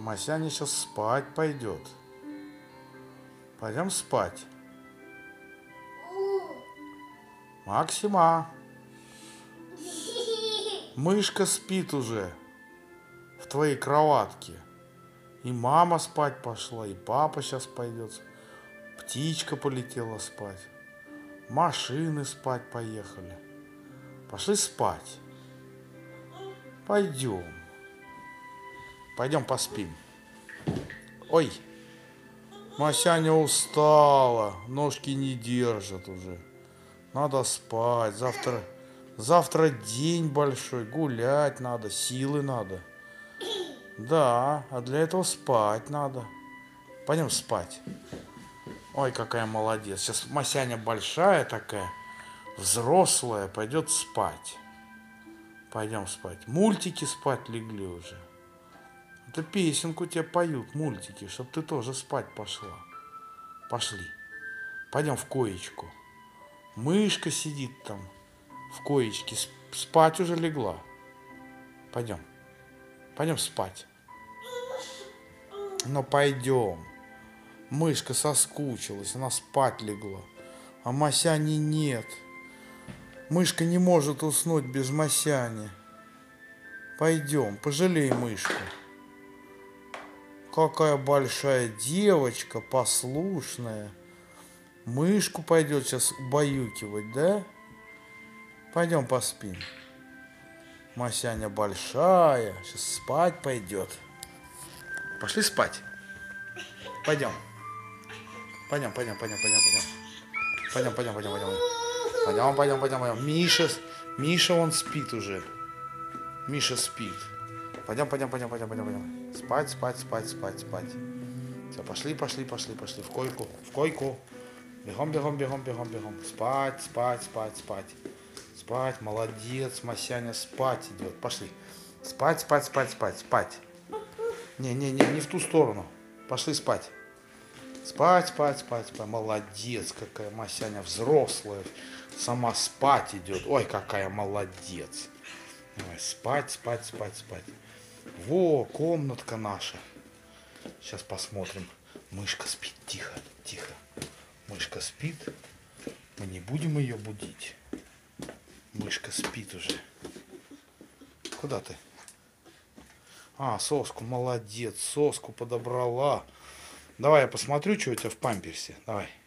Масяня сейчас спать пойдет. Пойдем спать. Максима, мышка спит уже в твоей кроватке. И мама спать пошла, и папа сейчас пойдет. Птичка полетела спать. Машины спать поехали. Пошли спать. Пойдем. Пойдем поспим. Ой, Масяня устала, ножки не держат уже. Надо спать. Завтра день большой, гулять надо, силы надо. Да, а для этого спать надо. Пойдем спать. Ой, какая молодец. Сейчас Масяня большая такая, взрослая, пойдет спать. Пойдем спать. Мультики спать легли уже. Это песенку тебе поют, мультики, чтобы ты тоже спать пошла. Пошли. Пойдем в коечку. Мышка сидит там в коечке, спать уже легла. Пойдем. Пойдем спать. Но пойдем. Мышка соскучилась, она спать легла. А Масяни нет. Мышка не может уснуть без Масяни. Пойдем, пожалей мышку. Какая большая девочка, послушная. Мышку пойдет сейчас убаюкивать, да? Пойдем поспим. Масяня большая, сейчас спать пойдет. Пошли спать. Пойдем. Пойдем. Пойдем. Миша, он спит уже. Миша спит. Пойдем. Спать. Все, пошли. В койку. Бегом. Спать. Молодец. Масяня спать идет. Пошли. Спать. Не в ту сторону. Пошли спать. Спать. Молодец, какая Масяня взрослая. Сама спать идет. Ой, какая молодец. Давай, спать. Во, комнатка наша. Сейчас посмотрим. Мышка спит. Тихо. Мышка спит. Мы не будем ее будить. Мышка спит уже. Куда ты? А, соску, молодец. Соску подобрала. Давай я посмотрю, что у тебя в памперсе. Давай.